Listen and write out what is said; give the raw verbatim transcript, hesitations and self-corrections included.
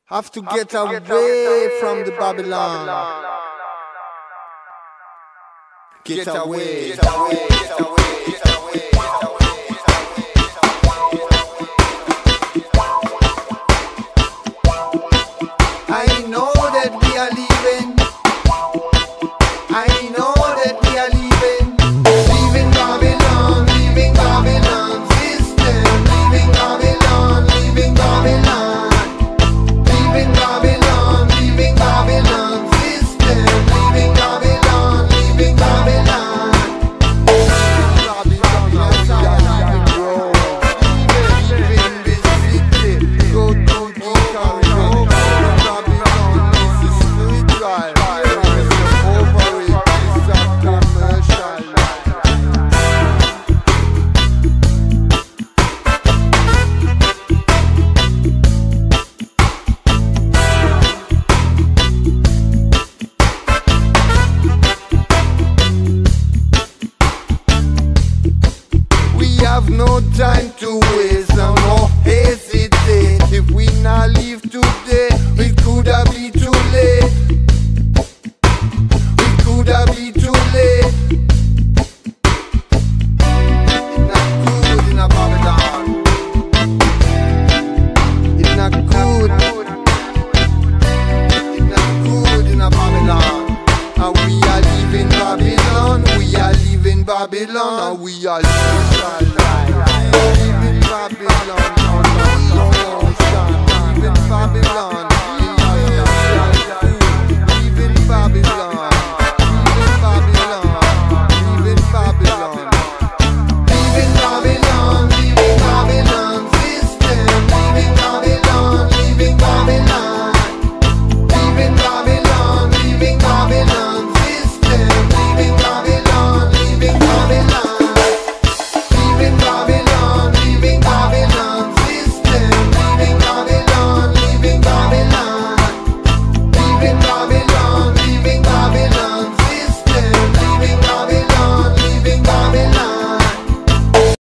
Have to get away from the Babylon. Get away, get away, get away, get away, get away. I know that we are leaving. I know that we are leaving. Leaving Babylon, leaving Babylon system. Leaving Babylon, leaving Babylon. Leaving Babylon, leaving Babylon system. Leaving Babylon, leaving Babylon. Leaving Babylon, leaving this city. Go to the Caribbean. Babylon, this is spiritual. Over it, it's a commercial. We have no time to waste, no more hesitate. If we not leave today, it could have been too late. It could have been too late. It's not good in a Babylon. It's not good. It's not good in a Babylon. And we are leaving Babylon. We are leaving Babylon. And we are leaving